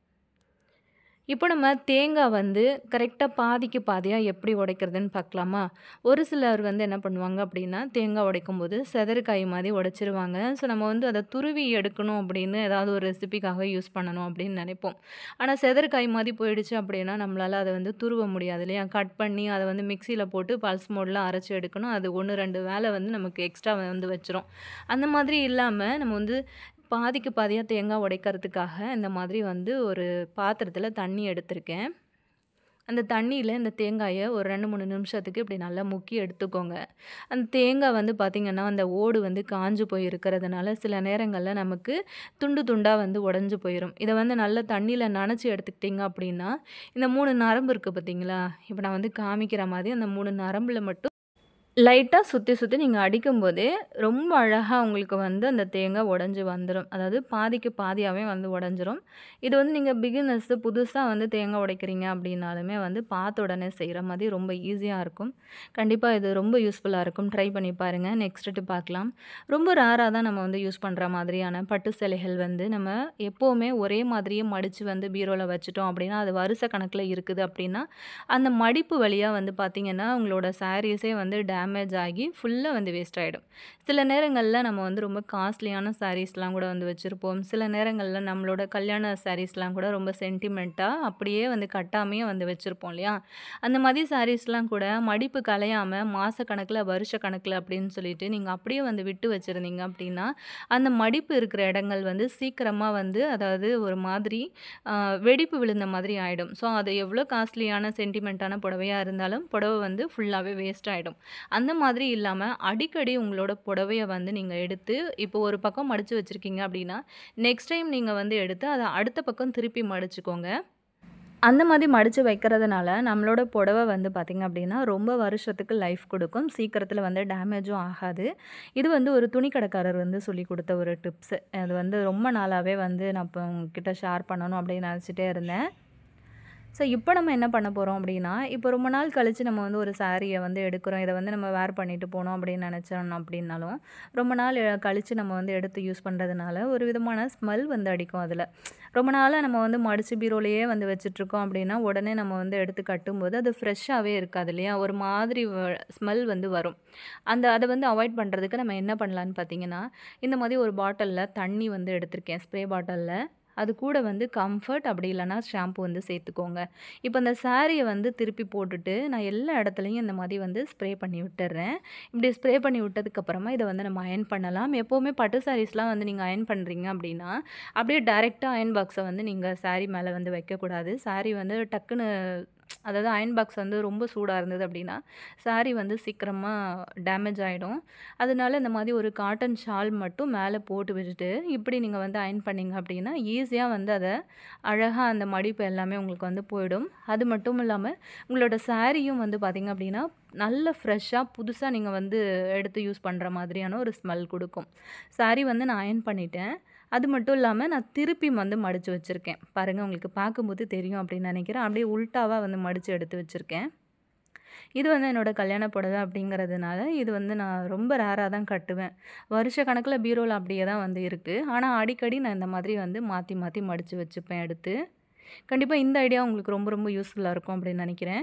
இப்போ நம்ம தேங்காய் வந்து கரெக்ட்டா பாதிக்கு பாதியா எப்படி உடைக்கிறதுன்னு பார்க்கலாமா? ஒரு சிலர் வந்து என்ன பண்ணுவாங்க அப்படின்னா, தேங்காய் உடைக்கும்போது செதறுக்காய் மாரி உடைச்சிருவாங்க. ஸோ நம்ம வந்து அத துருவி எடுக்கணும் அப்படின்னு ஏதாவது ஒரு ரெசிபிக்காக யூஸ் பண்ணணும் அப்படின்னு நெனைப்போம். ஆனா செதறுக்காய் மாரி போயிடுச்சு அப்படின்னா, நம்மளால அத வந்து துருவ முடியாது இல்லையா? கட் பண்ணி அத வந்து மிக்ஸியில போட்டு பல்ஸ் மோட்ல அரைச்சு எடுக்கணும். அது ஒன்று, ரெண்டு வேலை வந்து நமக்கு எக்ஸ்ட்ரா வந்து வச்சுரும். அந்த மாதிரி இல்லாம நம்ம வந்து பாதிக்கு பாதியா தேங்காய் உடைக்கிறதுக்காக இந்த மாதிரி வந்து ஒரு பாத்திரத்தில தண்ணி எடுத்திருக்கேன். அந்த தண்ணியில இந்த தேங்காய ஒரு ரெண்டு, மூணு நிமிஷத்துக்கு இப்படி நல்லா முக்கி எடுத்துக்கோங்க. அந்த தேங்காய் வந்து பார்த்திங்கன்னா, அந்த ஓடு வந்து காஞ்சு போய் இருக்கிறதுனால சில நேரங்கள்ல நமக்கு துண்டு துண்டா வந்து உடைஞ்சு போயிரும். இத வந்து நல்லா தண்ணியில நனைச்சு எடுத்துக்கிட்டீங்க அப்படின்னா, இந்த மூணு நரம்பு இருக்கு பார்த்தீங்களா? இப்போ நான் வந்து காமிக்கிற மாதிரி அந்த மூணு நரம்புல மட்டும் லைட்டா சுத்தி சுத்தி நீங்க அடிக்கும்போதே, ரொம்ப அழகா உங்களுக்கு வந்து அந்த தேங்காய் உடைஞ்சு வந்துரும். அதாவது பாதிக்கு பாதியாவே வந்து உடைஞ்சிரும். இது வந்து நீங்க பிகினர்ஸ் புதுசா வந்து தேங்காய் உடைக்கிறீங்க அப்படின்னாலுமே வந்து பார்த்த உடனே செய்ற மாதிரி ரொம்ப ஈஸியா இருக்கும். கண்டிப்பா இது ரொம்ப யூஸ்ஃபுல்லா இருக்கும். ட்ரை பண்ணி பாருங்க. நெக்ஸ்ட் டிப் பார்க்கலாம். ரொம்ப ரேரா தான் நம்ம வந்து யூஸ் பண்ற மாதிரியான பட்டு சேலைகள் வந்து நம்ம எப்பவுமே ஒரே மாதிரியே மடிச்சு வந்து பீரோல வச்சுட்டோம் அப்படின்னா, அது வருஷ கணக்குல இருக்குது அப்படின்னா, அந்த மடிப்பு வழியா வந்து பார்த்தீங்கன்னா, உங்களோட சாரீஸே வந்து டேமேஜ் ஆகி ஃபுல்லா வந்து வேஸ்ட் ஆயிடும். சில நேரங்கள்ல நம்ம வந்து ரொம்ப காஸ்ட்லியான சாரீஸ்லாம் கூட வந்து வச்சிருப்போம். சில நேரங்கள்ல நம்மளோட கல்யாண சாரீஸ்லாம் கூட ரொம்ப சென்டிமென்ட்டா அப்படியே வந்து கட்டாமயே வந்து வச்சிருப்போம் இல்லையா? அந்த மாதிரி சாரீஸ்லாம் கூட மடிப்பு கலையாம மாசக்கணக்குல, வருஷ கணக்குல அப்படின்னு சொல்லிட்டு நீங்க அப்படியே வந்து விட்டு வச்சிருந்தீங்க அப்படின்னா, அந்த மடிப்பு இருக்கிற இடங்கள் வந்து சீக்கிரமா வந்து அதாவது ஒரு மாதிரி அ வெடிப்பு விழுந்த மாதிரி ஆயிடும். ஸோ அது எவ்வளோ காஸ்ட்லியான சென்டிமென்ட்டான புடவையா இருந்தாலும், புடவ வந்து ஃபுல்லாவே வேஸ்ட் ஆயிடும். அந்த மாதிரி இல்லாம அடிக்கடி உங்களோட புடவைய வந்து நீங்க எடுத்து இப்போ ஒரு பக்கம் மடிச்சு வச்சிருக்கீங்க அப்படின்னா, நெக்ஸ்ட் டைம் நீங்க வந்து எடுத்து அத அடுத்த பக்கம் திருப்பி மடிச்சுக்கோங்க. அந்த மாதிரி மடிச்சு வைக்கிறதுனால நம்மளோட புடவ வந்து பார்த்திங்க அப்படின்னா, ரொம்ப வருஷத்துக்கு லைஃப் குடுக்கும். சீக்கிரத்தில வந்து டேமேஜும் ஆகாது. இது வந்து ஒரு துணி கடைக்காரர் வந்து சொல்லிக் குடுத்த ஒரு டிப்ஸு. அது வந்து ரொம்ப நாளாவே வந்து நான் இப்போ உங்ககிட்ட ஷேர் பண்ணணும் அப்படின்னு நெனச்சிட்டே இருந்தேன். ஸோ இப்போ நம்ம என்ன பண்ண போகிறோம் அப்படின்னா, இப்போ ரொம்ப நாள் கழித்து நம்ம வந்து ஒரு சாரியை வந்து எடுக்கிறோம். இதை வந்து நம்ம வேர் பண்ணிட்டு போனோம் அப்படின்னு நினச்சோம் அப்படின்னாலும், ரொம்ப நாள் கழித்து நம்ம வந்து எடுத்து யூஸ் பண்ணுறதுனால ஒரு விதமான ஸ்மெல் வந்து அடிக்கும் அதில். ரொம்ப நாளாக நம்ம வந்து மடிச்சு பீரோலையே வந்து வச்சுட்ருக்கோம் அப்படின்னா, உடனே நம்ம வந்து எடுத்து கட்டும்போது அது ஃப்ரெஷ்ஷாகவே இருக்காது இல்லையா? ஒரு மாதிரி ஸ்மெல் வந்து வரும். அந்த அதை வந்து அவாய்ட் பண்ணுறதுக்கு நம்ம என்ன பண்ணலான்னு பார்த்தீங்கன்னா, இந்த மாதிரி ஒரு பாட்டிலில் தண்ணி வந்து எடுத்திருக்கேன், ஸ்ப்ரே பாட்டிலில். அது கூட வந்து கம்ஃபர்ட் அப்படி இல்லைனா ஷாம்பு வந்து சேர்த்துக்கோங்க. இப்போ அந்த சாரியை வந்து திருப்பி போட்டுட்டு நான் எல்லா இடத்துலையும் இந்த மாதிரி வந்து ஸ்ப்ரே பண்ணி விட்டுறேன். இப்படி ஸ்ப்ரே பண்ணி விட்டதுக்கப்புறமா இதை வந்து நம்ம அயர்ன் பண்ணலாம். எப்போவுமே பட்டு சாரீஸ்லாம் வந்து நீங்கள் அயர்ன் பண்ணுறீங்க அப்படின்னா, அப்படியே டைரெக்டாக அயர்ன் பாக்ஸை வந்து நீங்கள் சாரீ மேலே வந்து வைக்கக்கூடாது. சாரீ வந்து டக்குன்னு அதாவது அயர்ன் பாக்ஸ் வந்து ரொம்ப சூடாக இருந்தது அப்படின்னா, சாரீ வந்து சீக்கிரமாக டேமேஜ் ஆகிடும். அதனால இந்த மாதிரி ஒரு காட்டன் ஷால் மட்டும் மேலே போட்டு விட்டுட்டு, இப்படி நீங்கள் வந்து அயர்ன் பண்ணிங்க அப்படின்னா, ஈஸியாக வந்து அதை அழகாக அந்த மடிப்பு எல்லாமே உங்களுக்கு வந்து போயிடும். அது மட்டும் இல்லாமல் உங்களோட சாரியும் வந்து பார்த்திங்க அப்படின்னா, நல்ல ஃப்ரெஷ்ஷாக புதுசாக நீங்கள் வந்து எடுத்து யூஸ் பண்ணுற மாதிரியான ஒரு ஸ்மெல் கொடுக்கும். சாரீ வந்து நான் அயர்ன் பண்ணிட்டேன். அது மட்டும் இல்லாமல் நான் திருப்பி வந்து மடித்து வச்சுருக்கேன். பாருங்கள், உங்களுக்கு பார்க்கும்போது தெரியும் அப்படின்னு நினைக்கிறேன். அப்படியே உல்ட்டாவாக வந்து மடித்து எடுத்து வச்சுருக்கேன். இது வந்து என்னோடய கல்யாண புடவை அப்படிங்கிறதுனால இது வந்து நான் ரொம்ப ரேராக தான் கட்டுவேன். வருஷ கணக்கில் பீரோவில் அப்படியே தான் வந்து இருக்குது. ஆனால் அடிக்கடி நான் இந்த மாதிரி வந்து மாற்றி மாற்றி மடித்து வச்சுப்பேன் எடுத்து. கண்டிப்பாக இந்த ஐடியா உங்களுக்கு ரொம்ப ரொம்ப யூஸ்ஃபுல்லாக இருக்கும் அப்படின்னு நினைக்கிறேன்.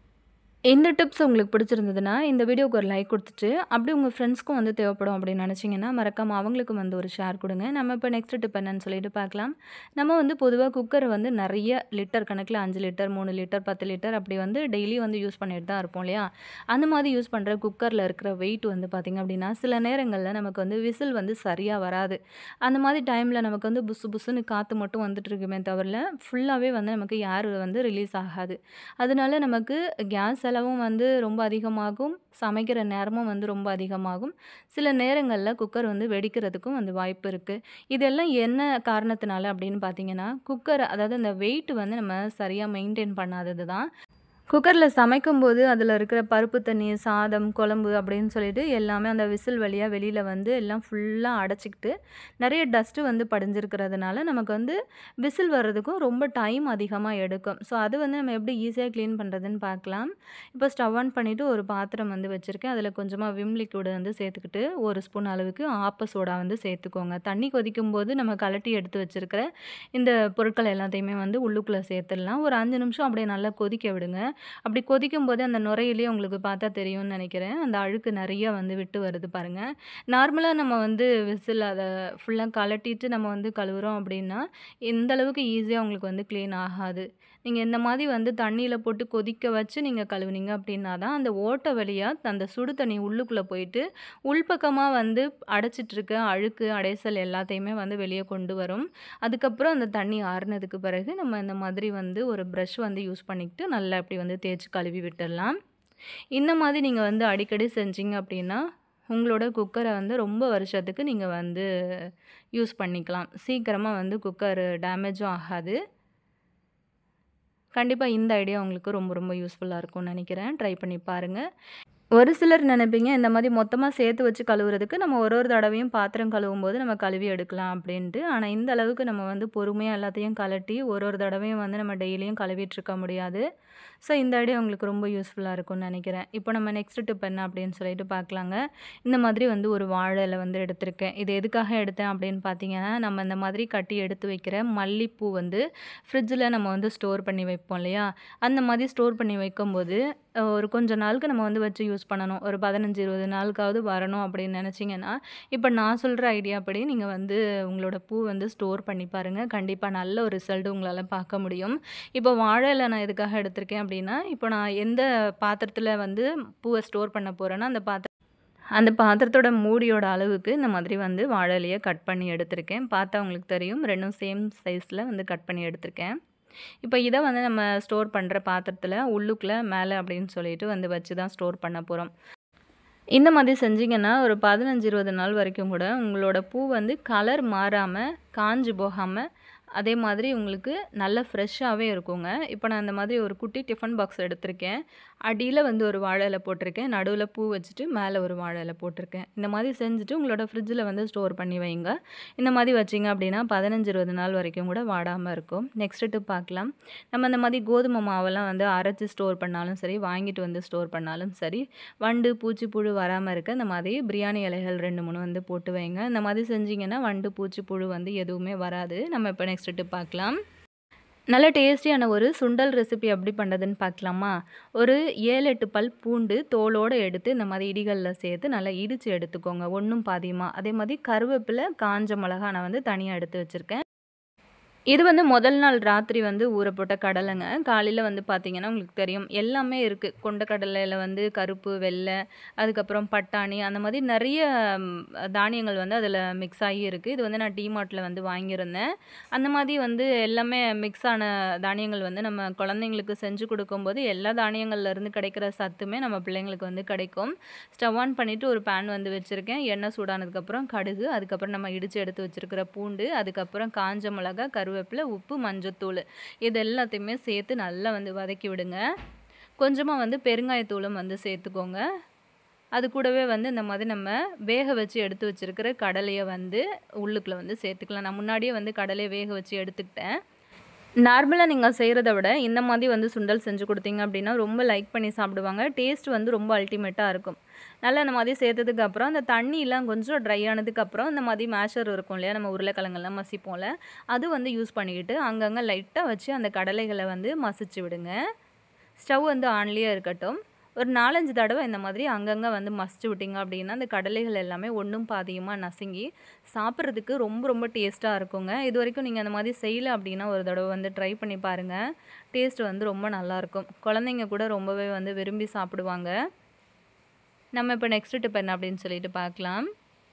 இந்த டிப்ஸ் உங்களுக்கு பிடிச்சிருந்ததுன்னா, இந்த வீடியோவுக்கு ஒரு லைக் கொடுத்துட்டு, அப்படி உங்கள் ஃப்ரெண்ட்ஸ்க்கும் வந்து தேவைப்படும் அப்படின்னு நினச்சிங்கன்னா, மறக்காமல் அவங்களுக்கும் வந்து ஒரு ஷேர் கொடுங்க. நம்ம இப்போ நெக்ஸ்ட் டிப் என்னன்னு சொல்லிட்டு பார்க்கலாம். நம்ம வந்து பொதுவாக குக்கரை வந்து நிறைய லிட்டர் கணக்கில் அஞ்சு லிட்டர், மூணு லிட்டர், பத்து லிட்டர் அப்படி வந்து டெய்லி வந்து யூஸ் பண்ணிட்டு தான் இருப்போம் இல்லையா? அந்த மாதிரி யூஸ் பண்ணுற குக்கரில் இருக்கிற வெயிட் வந்து பார்த்திங்க அப்படின்னா, சில நேரங்களில் நமக்கு வந்து விசில் வந்து சரியாக வராது. அந்த மாதிரி டைமில் நமக்கு வந்து புசு புசுன்னு காற்று மட்டும் வந்துட்டு இருக்குமே தவிர, ஃபுல்லாகவே வந்து நமக்கு ஏர் வந்து ரிலீஸ் ஆகாது. அதனால நமக்கு கேஸ் செலவும் வந்து ரொம்ப அதிகமாகும், சமைக்கிற நேரமும் வந்து ரொம்ப அதிகமாகும். சில நேரங்களில் குக்கர் வந்து வெடிக்கிறதுக்கும் வந்து வாய்ப்பு இருக்குது. இதெல்லாம் என்ன காரணத்தினால அப்படின்னு பார்த்தீங்கன்னா, குக்கர் அதாவது அந்த வெயிட் வந்து நம்ம சரியாக மெயின்டைன் பண்ணாதது தான். குக்கரில் சமைக்கும்போது அதில் இருக்கிற பருப்பு தண்ணி, சாதம், குழம்பு அப்படின்னு சொல்லிட்டு எல்லாமே அந்த விசில் வழியாக வெளியில் வந்து எல்லாம் ஃபுல்லாக அடைச்சிக்கிட்டு நிறைய டஸ்ட்டு வந்து படிஞ்சிருக்கிறதுனால நமக்கு வந்து விசில் வர்றதுக்கும் ரொம்ப டைம் அதிகமாக எடுக்கும். ஸோ அது வந்து நம்ம எப்படி ஈஸியாக க்ளீன் பண்ணுறதுன்னு பார்க்கலாம். இப்போ ஸ்டவ் ஆன் பண்ணிவிட்டு ஒரு பாத்திரம் வந்து வச்சுருக்கேன். அதில் கொஞ்சமாக விம் லிக்விட் வந்து சேர்த்துக்கிட்டு ஒரு ஸ்பூன் அளவுக்கு ஆப்ப சோடா வந்து சேர்த்துக்கோங்க. தண்ணி கொதிக்கும் போது நம்ம கலட்டி எடுத்து வச்சுருக்கிற இந்த பொருட்கள் எல்லாத்தையுமே வந்து உள்ளுக்குள்ளே சேர்த்துடலாம். ஒரு அஞ்சு நிமிஷம் அப்படியே நல்லா கொதிக்க விடுங்க. அப்படி கொதிக்கும்போது அந்த நுரையிலே உங்களுக்கு பார்த்தா தெரியும்னு நினைக்கிறேன். அந்த அழுக்கு நிறைய வந்து விட்டு வருது பாருங்கள். நார்மலாக நம்ம வந்து விசில் அதை ஃபுல்லாக கலட்டிட்டு நம்ம வந்து கழுவுறோம் அப்படின்னா, இந்த அளவுக்கு ஈஸியாக உங்களுக்கு வந்து க்ளீன் ஆகாது. நீங்கள் இந்த மாதிரி வந்து தண்ணியில் போட்டு கொதிக்க வச்சு நீங்கள் கழுவுனீங்க அப்படின்னா தான் அந்த ஓட்டை வழியாக அந்த சுடு தண்ணி உள்ளுக்குள்ளே போயிட்டு உள்பக்கமாக வந்து அடைச்சிட்ருக்க அழுக்கு, அடைசல் எல்லாத்தையுமே வந்து வெளியே கொண்டு வரும். அதுக்கப்புறம் அந்த தண்ணி ஆறுனதுக்கு பிறகு நம்ம இந்த மாதிரி வந்து ஒரு ப்ரஷ் வந்து யூஸ் பண்ணிக்கிட்டு நல்லா இப்படி வந்து தேய்ச்சி கழுவி விட்டுடலாம். இந்த மாதிரி நீங்கள் வந்து அடிக்கடி செஞ்சீங்க அப்படின்னா, உங்களோட குக்கரை வந்து ரொம்ப வருஷத்துக்கு நீங்கள் வந்து யூஸ் பண்ணிக்கலாம். சீக்கிரமாக வந்து குக்கர் டேமேஜும் ஆகாது. கண்டிப்பாக இந்த ஐடியா உங்களுக்கு ரொம்ப ரொம்ப யூஸ்ஃபுல்லாக இருக்கும்னு நினைக்கிறேன். ட்ரை பண்ணி பாருங்கள். ஒரு சிலர் நினைப்பீங்க இந்த மாதிரி மொத்தமாக சேர்த்து வச்சு கழுவுறதுக்கு நம்ம ஒரு ஒரு தடவையும் பாத்திரம் கழுவும் போது நம்ம கழுவி எடுக்கலாம் அப்படின்ட்டு. ஆனால் இந்த அளவுக்கு நம்ம வந்து பொறுமையாக எல்லாத்தையும் கலட்டி ஒரு ஒரு தடவையும் வந்து நம்ம டெய்லியும் கழுவிட்டு இருக்க முடியாது. ஸோ இந்த ஐடியா உங்களுக்கு ரொம்ப யூஸ்ஃபுல்லாக இருக்கும்னு நினைக்கிறேன். இப்போ நம்ம நெக்ஸ்ட் டிப் என்ன அப்படின்னு சொல்லிட்டு பார்க்கலாங்க. இந்த மாதிரி வந்து ஒரு வாழை இலை வந்து எடுத்திருக்கேன். இது எதுக்காக எடுத்தேன் அப்படின்னு பார்த்தீங்கன்னா, நம்ம இந்த மாதிரி கட்டி எடுத்து வைக்கிற மல்லிப்பூ வந்து ஃப்ரிட்ஜில் நம்ம வந்து ஸ்டோர் பண்ணி வைப்போம் இல்லையா? அந்த மாதிரி ஸ்டோர் பண்ணி வைக்கும்போது ஒரு கொஞ்ச நாளுக்கு நம்ம வந்து வச்சு யூஸ் பண்ணணும். ஒரு பதினஞ்சு இருபது நாளுக்காவது வரணும் அப்படின்னு நினச்சிங்கன்னா, இப்போ நான் சொல்கிற ஐடியா படி நீங்கள் வந்து உங்களோட பூ வந்து ஸ்டோர் பண்ணி பாருங்கள். கண்டிப்பாக நல்ல ஒரு ரிசல்ட் உங்களால் பார்க்க முடியும். இப்போ வாழை இலை நான் எதுக்காக எடுத்திருக்கேன் அப்படின்னா, இப்போ நான் எந்த பாத்திரத்தில் வந்து பூவை ஸ்டோர் பண்ண போகிறேன்னா, அந்த பாத்திரம் அந்த பாத்திரத்தோட மூடியோட அளவுக்கு இந்த மாதிரி வந்து வாழை இலையை கட் பண்ணி எடுத்திருக்கேன். பார்த்தா உங்களுக்கு தெரியும், ரெண்டும் சேம் சைஸில் வந்து கட் பண்ணி எடுத்திருக்கேன். இப்போ இதை வந்து நம்ம ஸ்டோர் பண்ணுற பாத்திரத்தில் உள்ளுக்குள்ளே மேலே அப்படின்னு சொல்லிட்டு வந்து வச்சு தான் ஸ்டோர் பண்ண போகிறோம். இந்த மாதிரி செஞ்சிங்கன்னா ஒரு பதினஞ்சு இருபது நாள் வரைக்கும் கூட உங்களோட பூ வந்து கலர் மாறாமல், காஞ்சு போகாமல், அதே மாதிரி உங்களுக்கு நல்ல ஃப்ரெஷ்ஷாகவே இருக்குங்க. இப்போ நான் இந்த மாதிரி ஒரு குட்டி டிஃபன் பாக்ஸ் எடுத்திருக்கேன். அடியில வந்து ஒரு வாழை இலை போட்டிருக்கேன். நடுவுல பூ வச்சுட்டு மேலே ஒரு வாழை இலை போட்டிருக்கேன். இந்த மாதிரி செஞ்சுட்டு உங்களோட ஃப்ரிட்ஜில் வந்து ஸ்டோர் பண்ணி வைங்க. இந்த மாதிரி வச்சிங்க அப்படின்னா பதினஞ்சு இருபது நாள் வரைக்கும் கூட வாடாமல் இருக்கும். நெக்ஸ்ட் டிப் பார்க்கலாம். நம்ம இந்த மாதிரி கோதுமை மாவெல்லாம் வந்து அரைச்சி ஸ்டோர் பண்ணாலும் சரி, வாங்கிட்டு வந்து ஸ்டோர் பண்ணாலும் சரி, வண்டு பூச்சி புழு வராமல் இருக்க இந்த மாதிரி பிரியாணி இலைகள் ரெண்டு மூணு வந்து போட்டு வைங்க. இந்த மாதிரி செஞ்சிங்கன்னா வண்டு பூச்சி புழு வந்து எதுவுமே வராது. நம்ம இப்போ நெக்ஸ்ட் டிப் பார்க்கலாம். நல்ல டேஸ்டியான ஒரு சுண்டல் ரெசிபி எப்படி பண்ணுறதுன்னு பார்க்கலாமா? ஒரு ஏழு எட்டு பல் பூண்டு தோலோடு எடுத்து இந்த மாதிரி இடிகளில் சேர்த்து நல்லா இடித்து எடுத்துக்கோங்க, ஒன்றும் பாதியமாக. அதே மாதிரி கருவேப்பிலை, காஞ்ச மிளகா நான் வந்து தனியாக எடுத்து வச்சுருக்கேன். இது வந்து முதல் நாள் ராத்திரி வந்து ஊற போட்ட கடலைங்க. காலையில் வந்து பார்த்திங்கன்னா உங்களுக்கு தெரியும் எல்லாமே இருக்குது. கொண்ட கடலையில் வந்து கருப்பு, வெள்ளை, அதுக்கப்புறம் பட்டாணி, அந்த மாதிரி நிறைய தானியங்கள் வந்து அதில் மிக்ஸ் ஆகி இருக்குது. இது வந்து நான் டிமார்ட்டில் வந்து வாங்கியிருந்தேன். அந்த மாதிரி வந்து எல்லாமே மிக்ஸ் ஆன தானியங்கள் வந்து நம்ம குழந்தைங்களுக்கு செஞ்சு கொடுக்கும்போது எல்லா தானியங்கள்லேருந்து கிடைக்கிற சத்துமே நம்ம பிள்ளைங்களுக்கு வந்து கிடைக்கும். ஸ்டவ் ஆன் பண்ணிவிட்டு ஒரு பேன் வந்து வச்சுருக்கேன். எண்ணெய் சூடானதுக்கப்புறம் கடுகு, அதுக்கப்புறம் நம்ம இடித்து எடுத்து வச்சுருக்கிற பூண்டு, அதுக்கப்புறம் காஞ்ச மிளகா, கருவேப்பிலை, உப்பு, மஞ்சத்தூள் இது எல்லாத்தையுமே சேர்த்து நல்லா வந்து வதக்கி விடுங்க. கொஞ்சமாக வந்து பெருங்காயத்தூளும் வந்து சேர்த்துக்கோங்க. அது கூடவே வந்து இந்த மாதிரி நம்ம வேக வச்சு எடுத்து வச்சுருக்கிற கடலையை வந்து உள்ளுக்குள்ளே வந்து சேர்த்துக்கலாம். நான் முன்னாடியே வந்து கடலையை வேக வச்சு எடுத்துக்கிட்டேன். நார்மலாக நீங்கள் செய்கிறத விட இந்த மாதிரி வந்து சுண்டல் செஞ்சு கொடுத்தீங்க அப்படின்னா ரொம்ப லைக் பண்ணி சாப்பிடுவாங்க. டேஸ்ட் வந்து ரொம்ப அல்டிமேட்டாக இருக்கும். நல்லா இந்த மாதிரி சேர்த்ததுக்கு அப்புறம் அந்த தண்ணியெலாம் கொஞ்சம் ட்ரை ஆனதுக்கப்புறம் இந்த மாதிரி மேஷர் இருக்கும் இல்லையா, நம்ம உருளைக்கிழங்கெல்லாம் மசிப்போம்ல, அது வந்து யூஸ் பண்ணிக்கிட்டு அங்கங்கே லைட்டாக வச்சு அந்த கடலைகளை வந்து மசிச்சு விடுங்க. ஸ்டவ் வந்து ஆன்லேயே இருக்கட்டும். ஒரு நாலஞ்சு தடவை இந்த மாதிரி அங்கங்கே வந்து மசிச்சு விட்டிங்க அப்படின்னா அந்த கடலைகள் எல்லாமே ஒன்றும் பாதியமாக நசுங்கி சாப்பிட்றதுக்கு ரொம்ப ரொம்ப டேஸ்ட்டாக இருக்குங்க. இது வரைக்கும் நீங்கள் அந்த மாதிரி செய்யலை அப்படின்னா ஒரு தடவை வந்து ட்ரை பண்ணி பாருங்கள். டேஸ்ட் வந்து ரொம்ப நல்லாயிருக்கும். குழந்தைங்க கூட ரொம்பவே வந்து விரும்பி சாப்பிடுவாங்க. நம்ம இப்போ நெக்ஸ்ட் டிப் என்ன அப்படின்னு சொல்லிட்டு பார்க்கலாம்.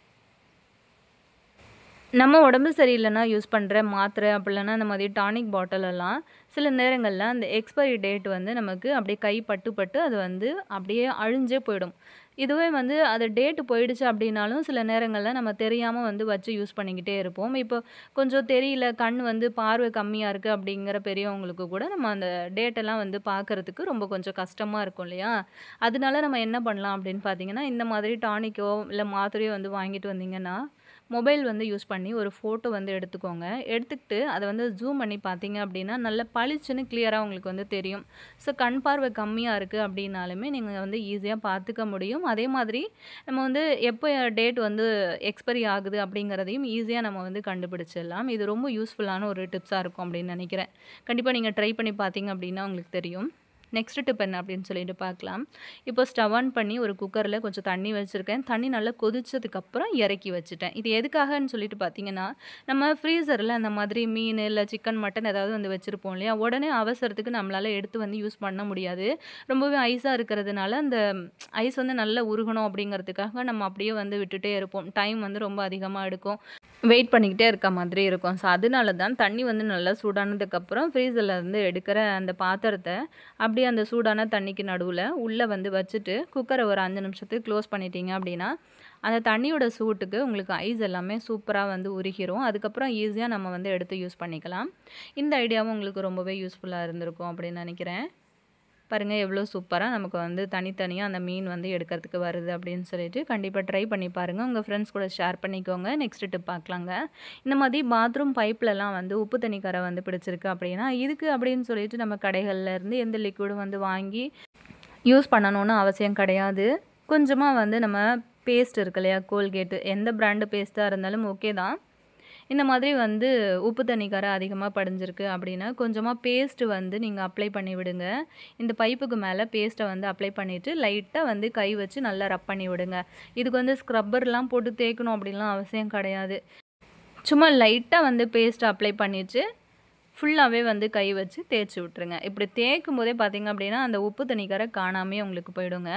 நம்ம உடம்பு சரியில்லைன்னா யூஸ் பண்ணுற மாத்திரை அப்படி இல்லைன்னா இந்த மாதிரி டானிக் பாட்டிலெல்லாம் சில நேரங்களில் அந்த எக்ஸ்பைரி டேட் வந்து நமக்கு அப்படியே கை பட்டு பட்டு அது வந்து அப்படியே அழிஞ்சே போயிடும். இதுவே வந்து அது டேட்டு போயிடுச்சு அப்படின்னாலும் சில நேரங்களில் நம்ம தெரியாமல் வந்து வச்சு யூஸ் பண்ணிக்கிட்டே இருப்போம். இப்போ கொஞ்சம் தெரியல, கண் வந்து பார்வை கம்மியாக இருக்குது அப்படிங்கிற பெரியவங்களுக்கு கூட நம்ம அந்த டேட்டெல்லாம் வந்து பார்க்குறதுக்கு ரொம்ப கொஞ்சம் கஷ்டமாக இருக்கும் இல்லையா? அதனால நம்ம என்ன பண்ணலாம் அப்படின்னு பார்த்தீங்கன்னா, இந்த மாதிரி டானிக்கோ இல்லை மாத்திரையோ வந்து வாங்கிட்டு வந்தீங்கன்னா மொபைல் வந்து யூஸ் பண்ணி ஒரு ஃபோட்டோ வந்து எடுத்துக்கோங்க. எடுத்துக்கிட்டு அதை வந்து ஜூம் பண்ணி பார்த்தீங்க அப்படின்னா நல்ல பளிச்சுன்னு கிளியராக உங்களுக்கு வந்து தெரியும். ஸோ கண் பார்வை கம்மியாக இருக்குது அப்படின்னாலுமே நீங்கள் வந்து ஈஸியாக பார்த்துக்க முடியும். அதே மாதிரி நம்ம வந்து எப்போ டேட் வந்து எக்ஸ்பைரி ஆகுது அப்படிங்கிறதையும் ஈஸியாக நம்ம வந்து கண்டுபிடிச்சிடலாம். இது ரொம்ப யூஸ்ஃபுல்லான ஒரு டிப்ஸாக இருக்கும் அப்படின்னு நினைக்கிறேன். கண்டிப்பாக நீங்கள் ட்ரை பண்ணி பார்த்தீங்க அப்படின்னா உங்களுக்கு தெரியும். நெக்ஸ்ட் டிப் என்ன அப்படின்னு சொல்லிட்டு பார்க்கலாம். இப்போ ஸ்டவ் ஆன் பண்ணி ஒரு குக்கரில் கொஞ்சம் தண்ணி வச்சுருக்கேன். தண்ணி நல்லா கொதிச்சதுக்கப்புறம் இறக்கி வச்சுட்டேன். இது எதுக்காகன்னு சொல்லிட்டு பார்த்தீங்கன்னா, நம்ம ஃப்ரீசரில் அந்த மாதிரி மீன் இல்லை சிக்கன், மட்டன் ஏதாவது வந்து வச்சுருப்போம் இல்லையா, உடனே அவசரத்துக்கு நம்மளால் எடுத்து வந்து யூஸ் பண்ண முடியாது. ரொம்பவே ஐஸாக இருக்கிறதுனால அந்த ஐஸ் வந்து நல்லா உருகணும் அப்படிங்கிறதுக்காக நம்ம அப்படியே வந்து விட்டுட்டே இருப்போம். டைம் வந்து ரொம்ப அதிகமாக எடுக்கும். வெயிட் பண்ணிக்கிட்டே இருக்க மாதிரி இருக்கும். ஸோ அதனால தான் தண்ணி வந்து நல்லா சூடானதுக்கப்புறம் ஃப்ரீசர்லேருந்து எடுக்கிற அந்த பாத்திரத்தை அப்படியே அந்த சூடான தண்ணிக்கு நடுவில் உள்ளே வந்து வச்சுட்டு குக்கரை ஒரு அஞ்சு நிமிஷத்துக்கு க்ளோஸ் பண்ணிட்டீங்க அப்படின்னா அந்த தண்ணியோட சூட்டுக்கு உங்களுக்கு ஐஸ் எல்லாமே சூப்பராக வந்து உருகிரும். அதுக்கப்புறம் ஈஸியாக நம்ம வந்து எடுத்து யூஸ் பண்ணிக்கலாம். இந்த ஐடியாவும் உங்களுக்கு ரொம்பவே யூஸ்ஃபுல்லாக இருந்திருக்கும் அப்படின்னு நினைக்கிறேன். பாருங்கள் எவ்வளோ சூப்பராக நமக்கு வந்து தனித்தனியாக அந்த மீன் வந்து எடுக்கிறதுக்கு வருது அப்படின்னு சொல்லிட்டு கண்டிப்பாக ட்ரை பண்ணி பாருங்கள். உங்கள் ஃப்ரெண்ட்ஸ் கூட ஷேர் பண்ணிக்கோங்க. நெக்ஸ்ட் டிப் பார்க்கலாங்க. இந்த மாதிரி பாத்ரூம் பைப்லலாம் வந்து உப்பு தண்ணி கரை வந்து பிடிச்சிருக்கு அப்படின்னா இதுக்கு அப்படின்னு சொல்லிட்டு நம்ம கடைகள்லேருந்து எந்த லிக்விடும் வந்து வாங்கி யூஸ் பண்ணணும்னு அவசியம் கிடையாது. கொஞ்சமாக வந்து நம்ம பேஸ்ட் இருக்கு இல்லையா, கோல்கேட்டு, எந்த பிராண்டு பேஸ்ட்டாக இருந்தாலும் ஓகே தான். இந்த மாதிரி வந்து உப்பு தண்ணி கரை அதிகமாக படிஞ்சிருக்கு அப்படின்னா கொஞ்சமாக பேஸ்ட்டு வந்து நீங்கள் அப்ளை பண்ணி விடுங்க. இந்த பைப்புக்கு மேலே பேஸ்ட்டை வந்து அப்ளை பண்ணிவிட்டு லைட்டாக வந்து கை வச்சு நல்லா ரப் பண்ணி விடுங்க. இதுக்கு வந்து ஸ்க்ரப்பர்லாம் போட்டு தேய்க்கணும் அப்படின்லாம் அவசியம் கிடையாது. சும்மா லைட்டாக வந்து பேஸ்ட்டை அப்ளை பண்ணிவிட்டு ஃபுல்லாகவே வந்து கை வச்சு தேய்ச்சி விட்ருங்க. இப்படி தேய்க்கும் போதே பார்த்திங்க அப்படின்னா அந்த உப்பு தண்ணி கரை காணாமே உங்களுக்கு போயிடுங்க.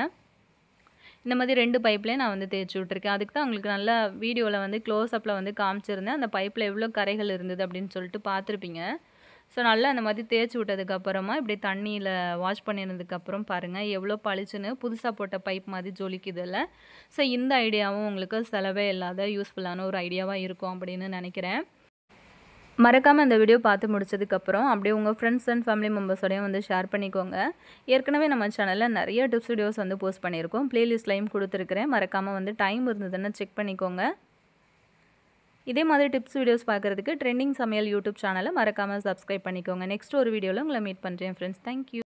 இந்த மாதிரி ரெண்டு பைப்லேயும் நான் வந்து தேய்ச்சி விட்ருக்கேன். அதுக்கு தான் உங்களுக்கு நல்லா வீடியோவில் வந்து க்ளோஸ்அப்பில் வந்து காமிச்சிருந்தேன். அந்த பைப்பில் எவ்வளோ கரைகள் இருந்தது அப்படின்னு சொல்லிட்டு பார்த்துருப்பீங்க. ஸோ நல்லா அந்த மாதிரி தேய்ச்சி விட்டதுக்கப்புறமா இப்படி தண்ணியில் வாஷ் பண்ணினதுக்கப்புறம் பாருங்கள் எவ்வளோ பளிச்சுன்னு புதுசாக போட்ட பைப் மாதிரி ஜொலிக்குதில்ல. ஸோ இந்த ஐடியாவும் உங்களுக்கு செலவே இல்லாத யூஸ்ஃபுல்லான ஒரு ஐடியாவாக இருக்கும் அப்படின்னு நினைக்கிறேன். மறக்காமல் இந்த வீடியோ பார்த்து முடிச்சதுக்கப்புறம் அப்படியே உங்கள் ஃப்ரெண்ட்ஸ் அண்ட் ஃபேமிலி மெம்பர்ஸோடையும் வந்து ஷேர் பண்ணிக்கோங்க. ஏற்கனவே நம்ம சேனலில் நிறைய டிப்ஸ் வீடியோஸ் வந்து போஸ்ட் பண்ணியிருக்கோம். ப்ளேலிஸ்ட்லையும் கொடுத்துருக்குறேன். மறக்காமல் வந்து டைம் இருந்ததுன்னு செக் பண்ணிக்கோங்க. இதே மாதிரி டிப்ஸ் வீடியோஸ் பார்க்குறதுக்கு ட்ரெண்டிங் சமையல் யூடியூப் சேனலை மறக்காமல் சப்ஸ்கிரைப் பண்ணிக்கோங்க. நெக்ஸ்ட் ஒரு வீடியோவில் உங்களை மீட் பண்ணுறேன் ஃப்ரெண்ட்ஸ். தேங்க்யூ.